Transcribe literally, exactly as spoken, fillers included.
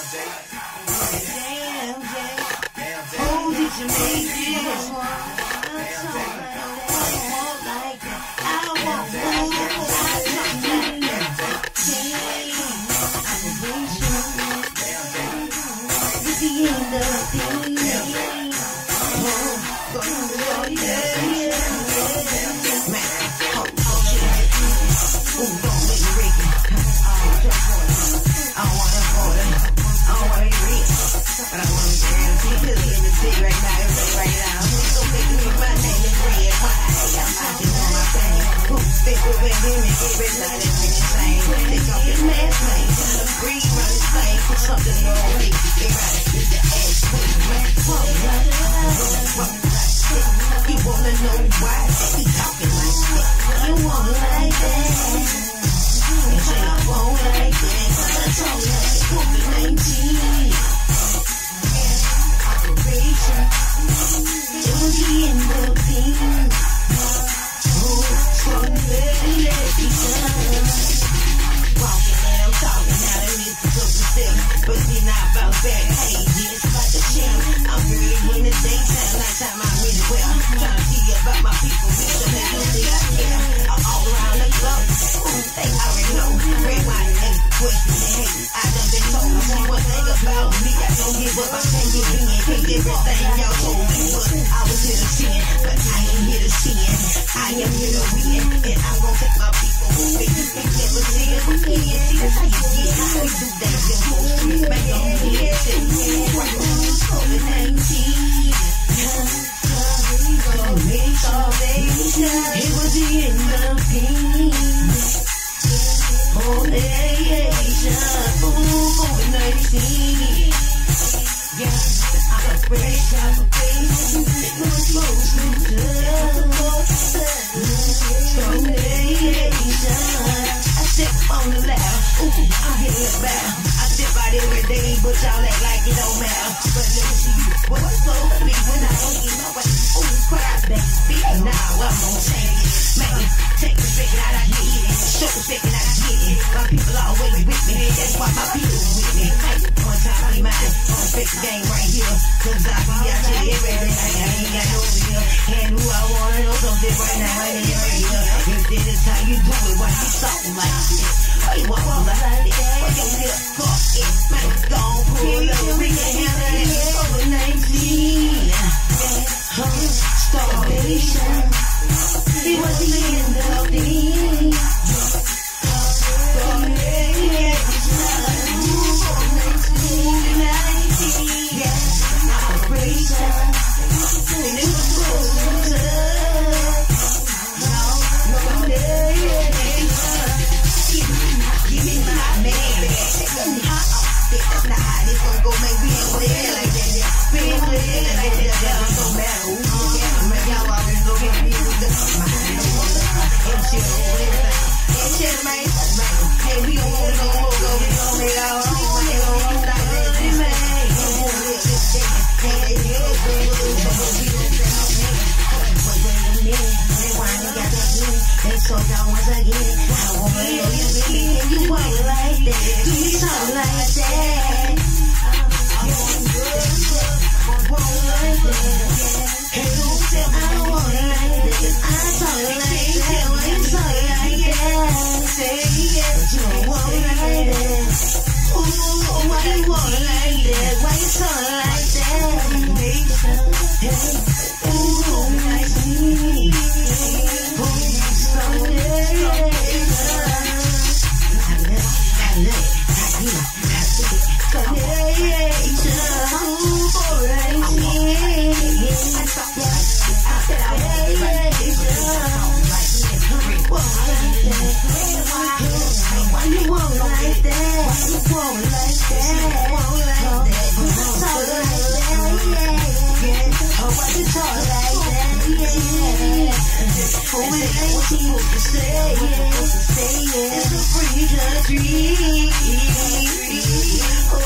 Damn, Jay. Oh, did you make this one? I talk like that. I walk like that. I walk like that. I talk like that. I'm a vision. It's the end of things. Oh, oh, yeah, yeah, yeah. Man, oh, oh, shit. Ooh, don't make me break it. I don't want to afford it. I don't want to be rich. But I want to guarantee because in the city right now, everybody right now. So make me my name is red. Why? I'm out just on my thing. Ooh, think we're with him and get rich now, that's really insane. They gon' get mad, man. Tell them breathe, run this thing. Put something on me. They ride it with the ass. Whoa, whoa, you wanna know why they talking like that? You want like that? You say I won't like that. I told you that COVID nineteen operation. It was the end of things. Oh, so let it be done. Walking and I'm talking now, that means to go to step. But it's not about that. Hey, it's about the shit. I'm really in the daytime, nighttime I'm really well. Trying to see about my people, we should make them see I care. I'm all around the globe. Ooh, they already know. RedWine ain't the question. Hey, I done been told. See one thing about me, I don't give up. I can't give in. Hate everything y'all told me, but I was here to sin. But I ain't here to sin. I am here to win, and I'm gonna take my people with me. They never see it again. See, that's how you get. We do that in full street. Back on the head, say, right on COVID nineteen. It was the end of things. Oh, Asia. Oh, COVID nineteen. Yeah, I'm a fresh operation. It was supposed to so Asia. I step on the ladder. Ooh, I'm hitting the bow. I step out every day, but y'all act like it don't matter. But let me see you. What's so big when I don't get my way? Ooh, cry, baby. Now I'm gonna change it. Man, take the second out, I get it. Show the second out, I get it. My people always with me. That's why my people with me. Hey, one time I be mine. On the fake game right here. Cause I be out here every day. I ain't got no fear. And who I wanna know something right now. I ain't right here. If this is how you do it, why you talking like this? Why you walking like that? Why you get caught in? Man, gon' pull up. We can handle that. COVID nineteen. Starvation. It was the end of things. COVID nineteen. Yeah, operation. And it was supposed to. No, no, give me my man. That's not how this gon' go. Make me play like that. Play like that. That don't matter. Y'all always go get me with the mind. And shit over everything. And shit, man. Hey, we don't want to go more. Go, we don't make our own. We don't want to like that. We man. We don't want to live this day. Hey, hey, hey, hey, hey, we don't say no man. Wait, wait a minute. They whine, they got that money. They told y'all once again. I want to know you with me. And you walk like that. Do you talk like that? I want good, good. Walk like that. Hey, don't tell me I don't want it like that. I talk like that. Why you talk like that? Say yeah, but you don't want it like that. Ooh, why you want it like that? Why you talk like that? Hey, ooh, like me. Ooh, so yeah. I love it, I love it, I get it, I see it. So yeah, ooh, boy, like me. I talk like that. I said I want it like that. Why you want like that? Why you want like that? Want like that? Talk like that, yeah. Oh, why you talk like that, yeah. Oh, it ain't supposed to say it. It's a free country.